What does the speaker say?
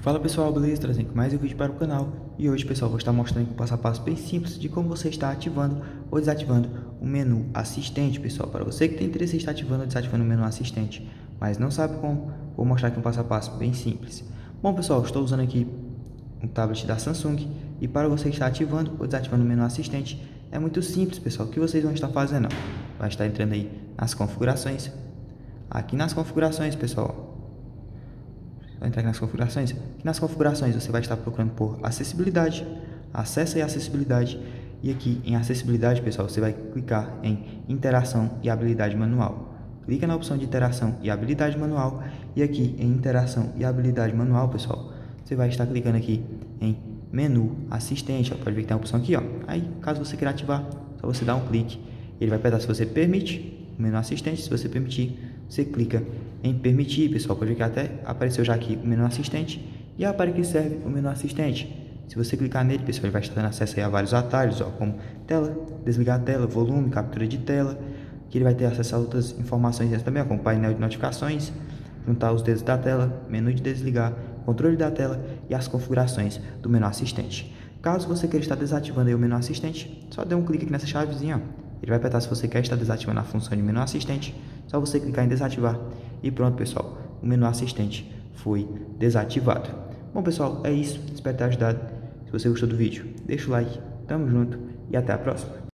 Fala pessoal, beleza? Trazendo mais um vídeo para o canal. E hoje pessoal, vou estar mostrando um passo a passo bem simples de como você está ativando ou desativando o menu assistente, pessoal. Para você que tem interesse em estar ativando ou desativando o menu assistente, mas não sabe como, vou mostrar aqui um passo a passo bem simples. Bom pessoal, estou usando aqui um tablet da Samsung e para você estar ativando ou desativando o menu assistente é muito simples, pessoal. O que vocês vão estar fazendo? Vai estar entrando aí nas configurações. Aqui nas configurações, pessoal, vai entrar aqui nas configurações. Aqui nas configurações você vai estar procurando por acessibilidade, acesso e acessibilidade. E aqui em acessibilidade, pessoal, você vai clicar em interação e habilidade manual. Clica na opção de interação e habilidade manual. E aqui em interação e habilidade manual, pessoal, você vai estar clicando aqui em menu assistente. Ó, pode ver que tem a opção aqui, ó. Aí, caso você queira ativar, só você dar um clique. Ele vai perguntar se você permite o menu assistente. Se você permitir, você clica em permitir, pessoal. Pode ver que até apareceu já aqui o menu assistente. E é para que serve o menu assistente? Se você clicar nele, pessoal, ele vai estar dando acesso aí a vários atalhos, ó, como tela, desligar a tela, volume, captura de tela. Que ele vai ter acesso a outras informações também, ó, como painel de notificações, juntar os dedos da tela, menu de desligar, controle da tela e as configurações do menu assistente. Caso você queira estar desativando aí o menu assistente, só dê um clique aqui nessa chavezinha, ó. Ele vai perguntar se você quer estar desativando a função de menu assistente. Só você clicar em desativar e pronto, pessoal. O menu assistente foi desativado. Bom, pessoal, é isso. Espero ter ajudado. Se você gostou do vídeo, deixa o like. Tamo junto e até a próxima.